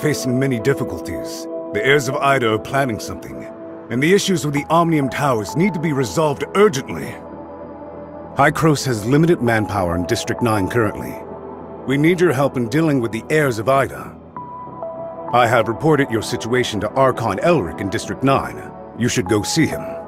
facing many difficulties. The heirs of Ida are planning something, and the issues with the Omnium Towers need to be resolved urgently. Hykros has limited manpower in District 9 currently. We need your help in dealing with the heirs of Ida. I have reported your situation to Archon Elric in District 9. You should go see him.